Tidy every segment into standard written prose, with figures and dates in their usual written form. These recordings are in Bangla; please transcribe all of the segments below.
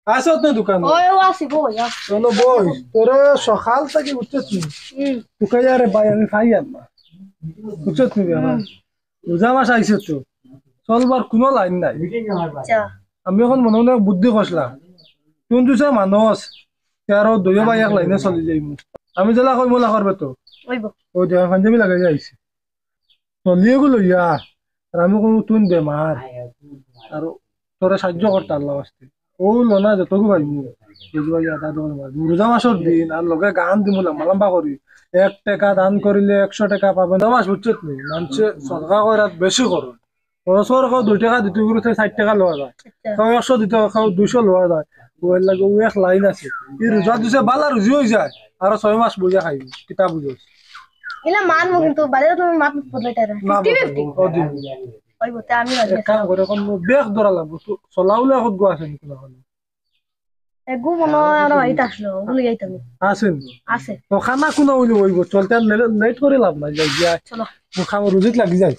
আসো তো দোকানে ওই আসি বই চলো বই তোরে সকাল থেকে উঠছিস তোকে আরে ভাই আমি খাই আর না বুঝছিস তুমি আমার রোজা মাস আইছে তো চলবার কোনো লাইন নাই আচ্ছা আমি এখন মনে মনে বুদ্ধি কষলাম কোন দুসে মানুষ আরো দুই ভাই এক লাইনে চলি যাই আমি জেলা কই মোলা করবে তো ওইব ওই দেখা পাঞ্জাবি লাগাই যাইছে চলিয়ে গেল ইয়া আর আমি কোনো তুন বেমার আর তোরা সাহায্য করতে আল্লাহ আসতে ও লোনা যতগু ভাই রোজা মাসের দিন আর লগে গান দিমু লম্বা লম্বা করি 1 টাকা দান করিলে 100 টাকা পাবেন রোজা মাস বুঝছত নি মানুষে সরকার করে বেশি করো বছর 2 টাকা দিতে গেলে 60 টাকা লওয়া যায় কেউ 100 দিতে কেউ 200 লওয়া যায় ওই লাগে ও এক লাইন আছে এই রোজা দিছে বালা রুজি হয়ে যায় আর 6 মাস বুঝা খাই কিতাব বুঝো ইলা মানমু কিন্তু বাজারে তুমি মাপ বদলাইতা রে না 50-50 ওদিন ওইব তে আমি রাজি এক কাম করে কোন বেগ ধরা লাগবো চলাউলে এখন গো আছে নাকি না এগু মনে আর হইতা আসলো ভুলে যাইতাম আছেন আছে তো খানা কোনো হইলে হইব চলতে লেট করে লাভ নাই যাই যাই চলো খাবো রুজিত লাগি যায়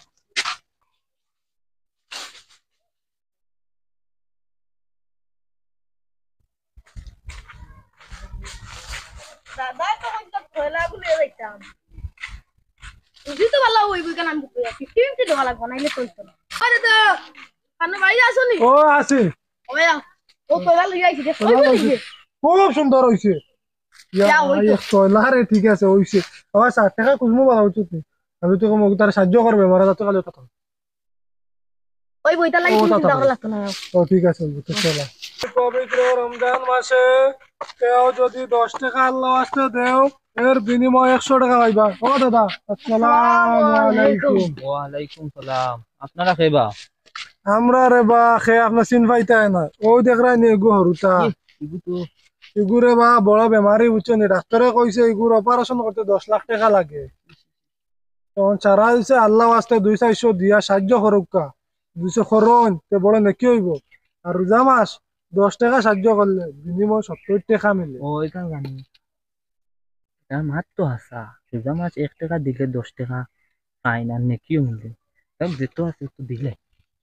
দাদা তো কইতা কয়লা ভুলে যাইতাম বুঝি তো ভালো হইব কেন আমি 50-50 দেওয়া লাগবে নাইলে কইতো না আরে তো কানে ভাই আসনি ও আছে ওয়া ও কয়লা লই আইছি দে কই বলি খুব সুন্দর হইছে যা হইতো লারে ঠিক আছে হইছে আবার 60 টাকা কুসমো বলা উচিত নেই আমি তো কম তার সাহায্য করবে মারা যাতে কালে কথা ওই বইটা লাগি ও, চিন্তা তা, করা লাগতো না ও ঠিক আছে তো চলো পবিত্র রমজান মাসে কেউ যদি 10 টাকা আল্লাহ আসতে দেও এর বিনিময়ে 100 টাকা পাইবা ও দাদা আসসালামু আলাইকুম ওয়ালাইকুম সালাম। আপনারা খেবা আমরা রে বা খে আপনার চিন পাইতাই না ও দেখরাই নি এগু হরুতা ইগু তো এগুরে বা বড় বেমারি বুঝছেন ডাক্তারে কইছে এগুর অপারেশন করতে 10 লাখ টাকা লাগে তখন চারা দিছে আল্লাহ আসতে 200-400 দিয়া সাহায্য করুকা 200 খরণ তে বড় নাকি হইব আর রোজা মাস 10 টাকা সাহায্য করলে বিনিময় 70 টাকা মিলে ও এখান জানি তার মাত তো হাসা রোজা মাছ 1 টাকা দিলে 10 টাকা পাই না নেকিও মিলে তাই যেত আছে তো দিলে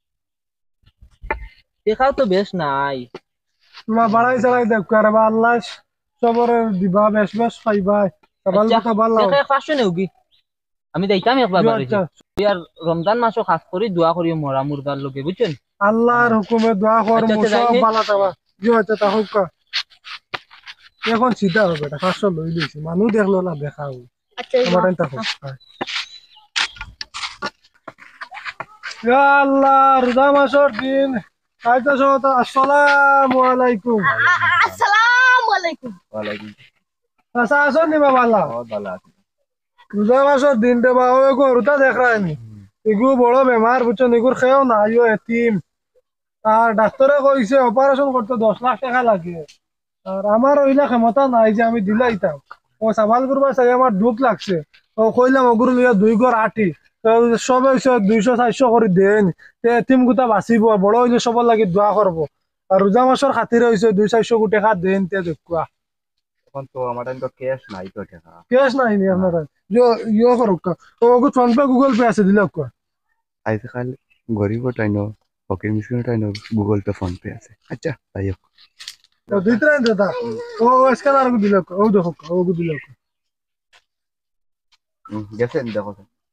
দেখাও তো বেশ নাই তোমার বাড়াই চালাই দেখ আর বা আল্লাহ সবরে দিবা বেশ বেশ খাইবা সবাল কথা ভালো দেখে পাঁচশো নেওগি আমি দেখতাম একবার বাড়ি আর রমজান মাসও খাস করি দোয়া করি মরা মুরগার লোকে বুঝছেন আল্লাহর হুকুমে দোয়া কর আচ্ছা, মুসব যাইনি? বালা তাবা জি আচ্ছা তা হোক এখন সিধা হবে এটা 500 লই লইছি মানুষ দেখলো না দেখা হবে আচ্ছা আমার টাইম থাকো ইয়া আল্লাহ রোজা মাসের দিন খাইতেছ তো আসসালামু আলাইকুম আসসালামু আলাইকুম ওয়ালাইকুম আচ্ছা আসো নি বাবা আল্লাহ ভালো আছে রোজা মাসের দিন রে বাবা ওই গরুটা দেখ রাখনি এগু বড় বেমার বুঝছো এগুর খেয়েও না আইও এতিম আর ডাক্তারে কইছে অপারেশন করতে 10 লাখ টাকা লাগে আর আমার ওইলা ক্ষমতা নাই যে আমি দিলাইতাম ও সাবাল করবা চাই আমার দুঃখ লাগছে ও কইলাম ওগুলো লইয়া 2 ঘর 8 সব হইছে 200-400 করে দেন এতিম গুতা বাঁচিব বড় হইলে সবার লাগে দোয়া করবো আর রোজা মাসের খাতিরে হইছে 200-400 কোটি টাকা দেন তে দেখুয়া এখন তো আমার টাইম তো ক্যাশ নাই তো টাকা কেস নাই নি আপনার ইয়ে করুক ওগু ফোন পে গুগল পে আছে দিলে আজকাল গরিব টাইন ফকির মিসকিন টাইন গুগল পে ফোন পে আছে আচ্ছা তাই হোক দুই তিন দাদা ও স্ক্যানার দিলে ও দেখো ওগু দিলে গেছেন দেখো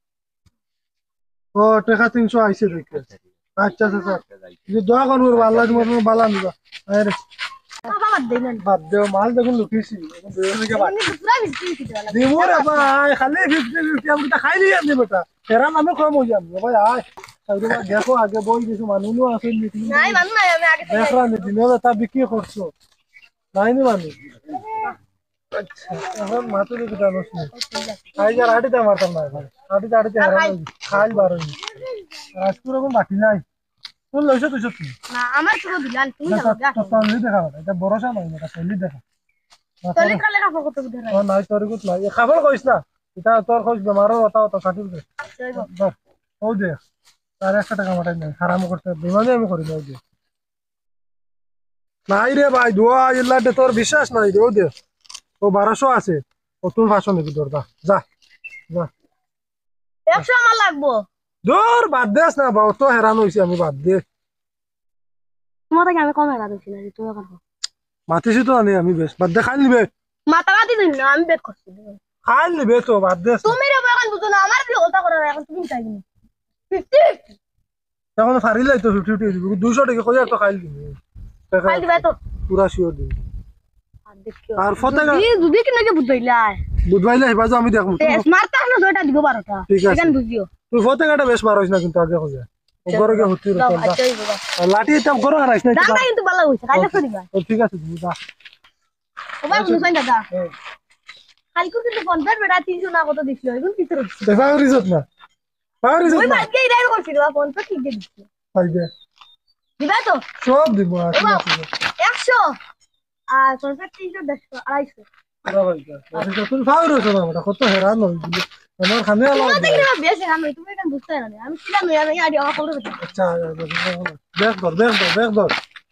ও টাকা 300 আইছে দেখে আচ্ছা আচ্ছা যে দোয়া করবো আল্লাহ তোমার বালা নিবা আরে বাবা দেন বাদ দেও মাল দেখুন লুকিয়েছি পুরা বিস্তি দেওয়া লাগবে দিমুর ভাই খালি 50 আমি তা খাইলি আনি বেটা ফেরা নামে কম হই যাবে ভাই আয় তাহলে দেখো আগে বই কিছু মানুষ আছে নাই মানু নাই আমি আগে থেকে দেখরা নি দিন তা বিক্রি করছো নাই নি মানুষ আচ্ছা এখন মাথা দিকে জানোস না আই যার হাঁটিতে মারতাম না ভাই হাঁটিতে হাঁটিতে খাইল বারো আজ পুরো কোনো বাকি নাই তুই লইছো তুই সত্যি না আমার পুরো দিলান তুমি না যাও তো তলি দেখা এটা ভরসা নাই এটা তলি দেখা তলি কালে কাপড় কত বুঝে ও নাই তোর কুত নাই খাবার কইস না এটা তোর কইস বেমারও ওটা ওটা কাটিল দে ধর ও দে তার 100 টাকা মাটাই নাই হারাম করতে বেমানি আমি করি না ও দে নাই রে ভাই দোয়া আল্লাহ দে তোর বিশ্বাস নাই রে ও দে ও 1200 আছে ও তুই 500 নিবি তোর যা যা 100 আমার লাগবো দূর বাদ দেস না বাবা তো হেরান হইছি আমি বাদ দে তোমার থেকে আমি কমে রাখছি না তুমি করবো মাতিছি তো আনি আমি বেশ বাদ দে খাই নিবে মাথা মাতি দিন না আমি বেক করছি খাই নিবে তো বাদ দে তুমি রে এখন বুঝো না আমার দিয়ে কথা করো এখন তুমি চাই না 50 এখন ফারিলাই তো 50 দিব 200 টাকা কই তো খাই দিবি খাই দিবে তো পুরা শিওর দিবি আর দেখিও আর ফতেগা যদি কি নাকি বুঝাইলা বুধবাইলে হেবা আমি দেখমু মারতা না দুইটা দিব 12টা ঠিক আছে। এখন বুঝিও তুই ফতেগাটা বেশ বার হইছ না কিন্তু আগে কইয়া গরো গে হতি দাও আচ্ছাই বাবা লাঠি এটা গরো হারাইছ না দাদা কিন্তু ভালো হইছে কাইলা করিবা ঠিক আছে তুমি যা ওবা বুঝাই দাদা কালকে কিন্তু 50 বেটা 300 না কত দিছিল এখন কি করে দিছিল দেখা রিজত না রিজত ওই না মার্কে ইরাই করছিল 50 ঠিক দিছিল পাই দে দিবা তো সব দিব ওবা 100 আর 50 300 250 তুমি ফাউর হইছ না আমরা কত হেরান হই আমার খানে আলো তুমি দেখি না বেশি আমি তুমি কেন বুঝতে না আমি ছিলাম না আমি আইডিয়া আমার করে দিতে আচ্ছা দেখ দর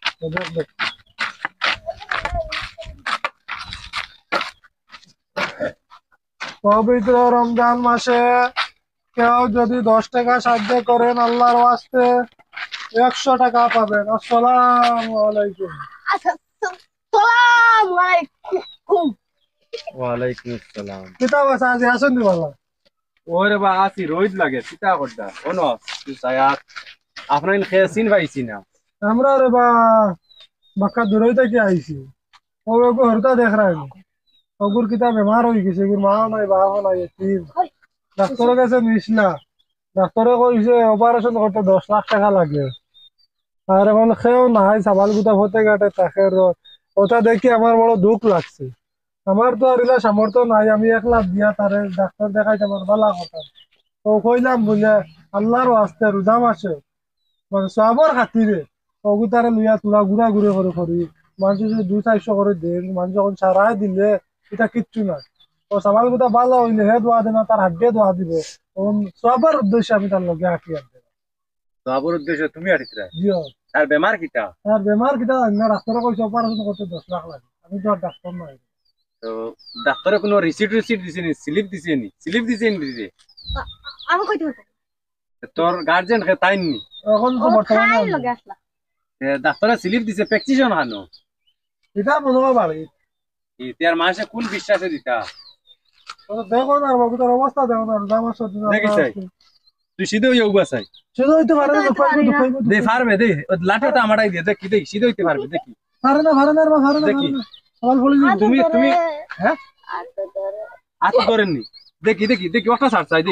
পবিত্র রমজান মাসে কেউ যদি 10 টাকা সাহায্য করেন আল্লাহর ওয়াস্তে 100 টাকা পাবেন। আসসালামু আলাইকুম। আচ্ছা সালাম আলাইকুম ওয়ালাইকুম আসসালাম। কিতাব আছে আজি আসুন দি বাবা। ওরে বা আসি রোদ লাগে সিতা করদা ওনো সায়াত আপনার খেসিন ভাইছি না আমরা রে বা বাক্কা দূরই থেকে আইছি ও এগো হরতা দেখ রাই ওগুর কিতাব বেমার হই গেছে ওগুর মা নাই বাবা নাই তিন ডাক্তারের কাছে নিছিলা ডাক্তারে কইছে অপারেশন করতে 10 লাখ টাকা লাগে আর এখন খেও নাই সাবাল গুতা হতে গাটে তাকে ওটা দেখি আমার বড় দুঃখ লাগছে আমার তো আর ইলা সামর্থ্য নাই আমি 1 লাখ দিয়া তারে ডাক্তার দেখাইতে আমার ভালো কথা তো কইলাম বুঝলে আল্লাহর ওয়াস্তে রোজা মাসে মানে সবর খাতিরে ওগু তারে লইয়া তুলা ঘুরা ঘুরে করে করি মানুষ যদি 200-400 করে দেন মানুষ যখন সারাই দিলে এটা কিচ্ছু না ও সাবাল গুতা ভালো হইলে হে দোয়া দেনা তার হাড্ডে দোয়া দিব সবার উদ্দেশ্যে আমি তার লগে আঁকি আনতে বাবুর উদ্দেশ্য তুমি আটিতরা জিও আর বেমার কিটা আর বেমার কিটা না ডাক্তারে কইছে অপারেশন করতে 10 লাখ লাগে আমি তো আর ডাক্তার নই তো ডাক্তারে কোনো রিসিট দিছেনি স্লিপ দিছেনি দিছে আমি কইতে পারবো তোর গার্জিয়ান কে তাইনি এখন তো বর্তমানে খাই লগে আসলা ডাক্তারে স্লিপ দিছে প্রেসক্রিপশন হানো এটা মনে হয় বাড়ি ইতিয়ার মাসে কোন বিশ্বাসে দিতা তো দেখো না বাবু তার অবস্থা দেখো না দামার সাথে দেখিস তুই সিধে হইয়া উবা চাই শুধু হইতে পারে না দে পারবে দে লাঠিটা আমারটাই দিয়ে দেখি দেখি সিধে হইতে পারবে দেখি পারে না দেখি সবাল বলি তুমি হ্যাঁ হাত ধরেননি দেখি দেখি দেখি ওটা ছাড় চাই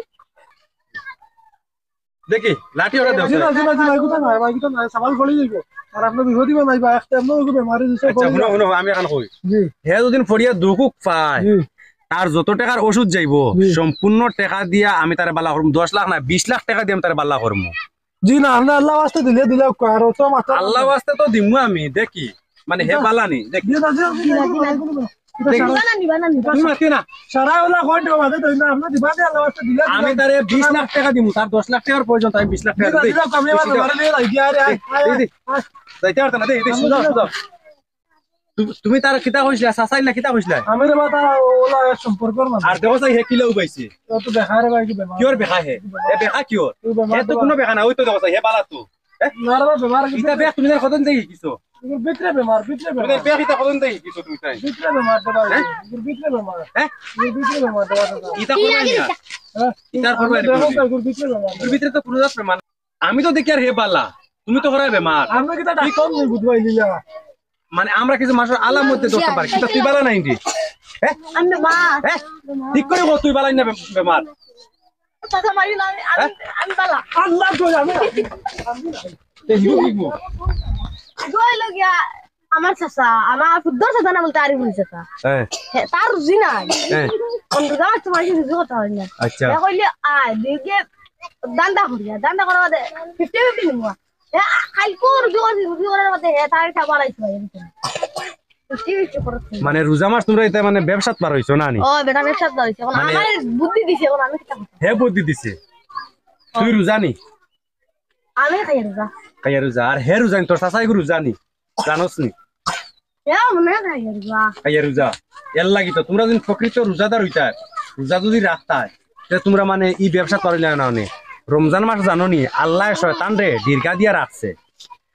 দেখি লাঠি ওটা দেও জিনা এগুতা না এগুতা না সবাল বলি দিব আর আপনি বিপদ দিবেন নাই বা একটা এমন এগু বেমারি দিছে আচ্ছা শুনো শুনো আমি এখন কই জি হে যদি ফড়িয়া দুকুক পায় জি তার যত টাকার ওষুধ যাইবো সম্পূর্ণ টাকা দিয়া আমি তারে বালা করব 10 লাখ না 20 লাখ টাকা দিয়ে আমি তারে বালা করব জি না আপনি আল্লাহ ওয়াস্তে দিলে আর তো মাথা আল্লাহ ওয়াস্তে তো দিমু আমি দেখি মানে হে বালানি দেখি জি না নিবা না তুমি মাতি না সারা ওলা কই দেব বাদে তো না আপনি দিবা দে আল্লাহ ওয়াস্তে দিলে আমি তারে 20 লাখ টাকা দিমু তার 10 লাখ টাকার প্রয়োজন তাই 20 লাখ টাকা দেই দিলা কমে মারে নিয়ে লাগি আরে যাইতে পারত না দেই সুদা সুদা তুমি তার কিতা কইছলা সাসাই না কিতা কইছলা আমি রে বাতা ওলা সম্পর্ক না আর দেখো চাই হে কিলো উবাইছে তো দেখা রে ভাই কি বেমার কিওর বেখা হে এ বেখা কিওর হে তো কোনো বেখা না ওই তো দেখো চাই হে বালা তো না রে বেমার কি ইতা বেখ তুমি কতন দেই কিছো ভিতরে বেমার তুমি বেখ ইতা কতন দেই কিছো তুমি তাই ভিতরে বেমার তো ভাই ভিতরে বেমার হ্যাঁ ভিতরে বেমার তো ইতা করবা না ইতার করবা ভিতরে বেমার তোর ভিতরে তো পুরো বেমার আমি তো দেখি আর হে বালা তুমি তো করাই বেমার আমরা কি ডাক্তার নই বুঝবাই লিলা মানে আমরা কিছু মানুষের আলার মধ্যে ধরতে পারি কিন্তু তুই বালা নাই রে হ্যাঁ আমি মা হ্যাঁ ঠিক করে বল তুই বালাই না বেমার কথা মারি না আমি বালা আল্লাহ তো জানে এই হিউ হিউ গই লগিয়া আমার চাচা আমার ফুদ্দর চাচা না বলতে আরিফুল চাচা হ্যাঁ তার রুজি নাই হ্যাঁ অন্য গাছ তোমার রুজি কথা হয় না আচ্ছা কইলে আয় দিকে দান্দা করার মধ্যে 50-50 নিমু কালকে রুজি করার মধ্যে তার খাবার বাড়াইছে ভাই 50-50 করতে মানে রোজা মাস তোমরা এটা মানে ব্যবসাত পার হইছো না নি ও বেটা ব্যবসা ধরেছে এখন আমার বুদ্ধি দিছে এখন আমি কিটা হে বুদ্ধি দিছে তুই রোজা নি আমি খাই রোজা কাইয়া রোজা আর হে রোজা নি তোর চাচাই রোজা নি জানোস নি মনে খাই রোজা কাইয়া রোজা এর লাগি তো তোমরা যদি প্রকৃত রোজাদার হইতা রোজা যদি রাখতাই তাহলে তোমরা মানে ই ব্যবসা করিলে না নি রমজান মাস জানো নি আল্লাহ শয়তান রে দীর্ঘা দিয়া রাখছে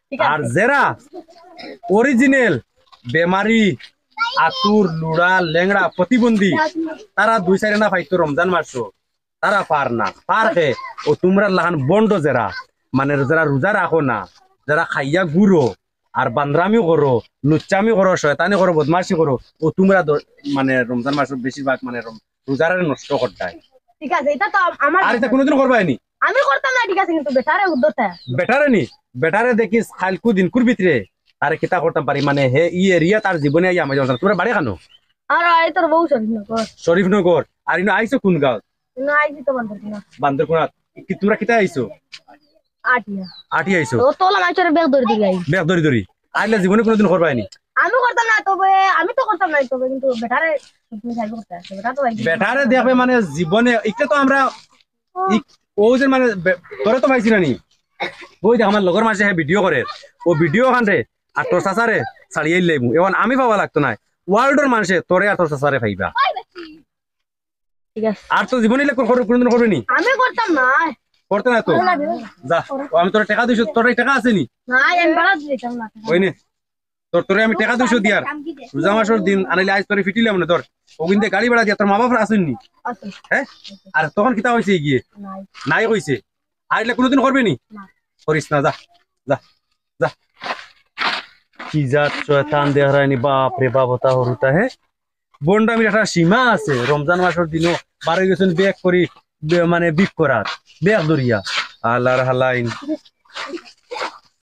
ঠিক আর আছে যারা অরিজিনাল বেমারি আতুর লুড়া লেংড়া প্রতিবন্ধী তারা 2-4 না পাইতো রমজান মাসও তারা পার না পার হে ও তোমরা লাহান বন্ড যারা মানে যারা রোজা রাখো না যারা খাইয়া গুড়ো আর বান্দ্রামি করো লুচ্চামি করো শয়তানি করো বদমাশি করো ও তোমরা মানে রমজান মাস বেশিরভাগ মানে রোজারে নষ্ট করতায় ঠিক আছে এটা তো আমার আর এটা কোনোদিন করবাইনি আমি করতাম না ঠিক আছে কিন্তু বেটারে উদ্যোগটা বেটারে নি বেটারে দেখিস খালকু দিনকুর ভিতরে তারে কিতা করতাম পারি মানে হে ই এরিয়া তার জীবনে আই আমি জানতাম তোমরা বাড়ি খানো আর এই তোর বউ শরীর না কর শরীফনগর আর ইনো আইছো কোন গাঁও না আইছি তো বন্ধ না বান্দরকুনাত কি তোমরা কিতা আইছো আটিয়া আটি আইছো তো তোলা মাইচরে বেগ ধরে দিই বেগ ধরি ধরি আইলে জীবনে কোনোদিন করবাইনি আমি করতাম না তবে আমি তো করতাম না তবে কিন্তু বেটারে তুমি সাইজ করতে আছে বেটা তো বেটারে দেখবে মানে জীবনে একটা তো আমরা ও যে মানে তোরে তো পাইছি না নি ওই যে আমার লগর মাঝে ভিডিও করে ও ভিডিও খানরে আর তোর চাচারে ছাড়িয়ে লাইবো এখন আমি পাওয়া লাগতো না ওয়ার্ল্ডের মানুষে তোরে আর তোর চাচারে পাইবা ঠিক আছে আর তো জীবনে কোনোদিন করবে নি আমি করতাম না করতে না তো যা ও আমি তোর টাকা 200 তোর টাকা আছে নি না আমি বেড়া দিতাম না ওই নে তোরে আমি টাকা 200 দিয়ার রোজা মাসের দিন আনাইলে আজ তোরে ফিটিলাম না তোর ও কিন্তু গাড়ি ভাড়া দিয়া তোর মা বাবা আসেন নি আচ্ছা হ্যাঁ আর তখন কিতা হয়েছে গিয়ে নাই নাই কইছে আইলে কোনোদিন করবে নি না। করিস না যা যা যা কি জাত শয়তান দেহরানি বাপ রে বাপ হতা হরুতা হে বন্ডামির একটা সীমা আছে রমজান মাসের দিনও বারো গেছেন বেগ করি মানে বিক করার বেগ দরিয়া আল্লাহর হালাইন